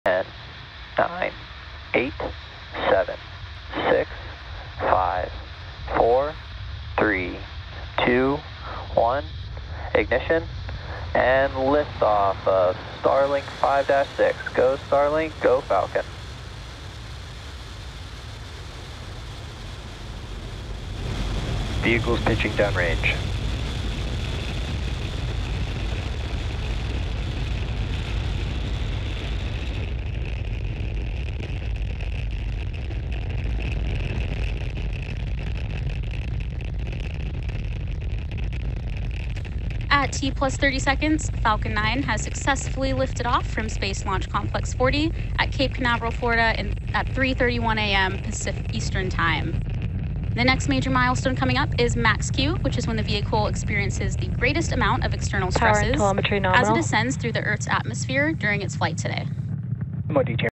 10, 9, 8, 7, 6, 5, 4, 3, 2, 1. Ignition and liftoff of Starlink 5-6. Go Starlink, go Falcon. Vehicles pitching downrange. At T plus 30 seconds, Falcon 9 has successfully lifted off from Space Launch Complex 40 at Cape Canaveral, Florida at 3:31 a.m. Pacific Eastern Time. The next major milestone coming up is max Q, which is when the vehicle experiences the greatest amount of external stresses Power and telemetry nominal. as it ascends through the Earth's atmosphere during its flight today. MOD